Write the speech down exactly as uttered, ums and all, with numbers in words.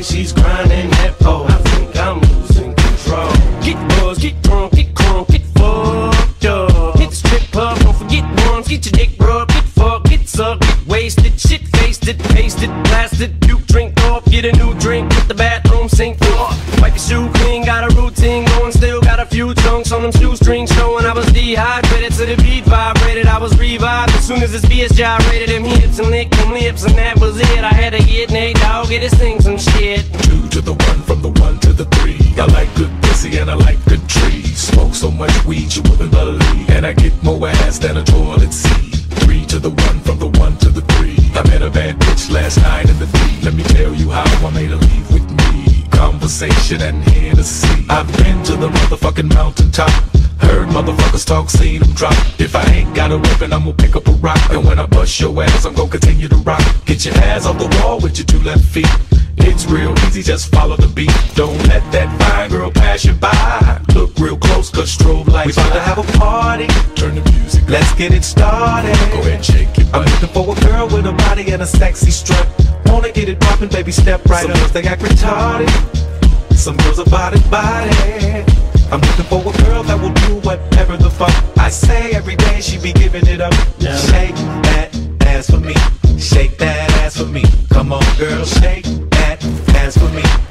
she's grinding that pole. I think I'm losing control. Get buzzed, get drunk, get crunk, get fucked up. Hit the strip club, don't forget once. Get your dick rubbed, get fucked, get sucked, get wasted, shit faced it, pasted, blasted, puke, drink off, get a new drink, hit the bathroom sink floor. Wipe your shoe clean, got a routine going, still got a few chunks on them shoestrings showing. I was dehydrated to the beat vibrated, I was revived as soon as this B S gyrated. Them hips and licked them lips and that was it. I had to get Nate Dogg, get his thing some shit. Two to the one, from the one to the three. I like good pussy and I like good trees. Smoke so much weed you wouldn't believe, and I get more ass than a toilet seat. Three to the one, from the one to the three. I met a bad bitch last night in the D. Let me tell you how I made her leave with me. Conversation and Hennessy. I've been to the motherfucking mountaintop. Heard motherfuckers talk, seen them drop. If I ain't got a weapon, I'm gonna pick up a rock. And when I bust your ass, I'm gonna continue to rock. Get your ass off the wall with your two left feet. It's real easy, just follow the beat. Don't let that fine girl pass you by. Look real close, cause strobe lights. We about to have a party. Turn the music up. Let's get it started. Go ahead and shake your I'm butt. looking for a girl with a body and a sexy strut. Wanna get it poppin', baby, step right Some up. They act retarded. Some girls are body body. I'm looking for a girl that will do whatever the fuck I say. Every day she be giving it up. Yeah. Shake that ass for me. Shake that ass for me. Come on, girl, shake that ass for me.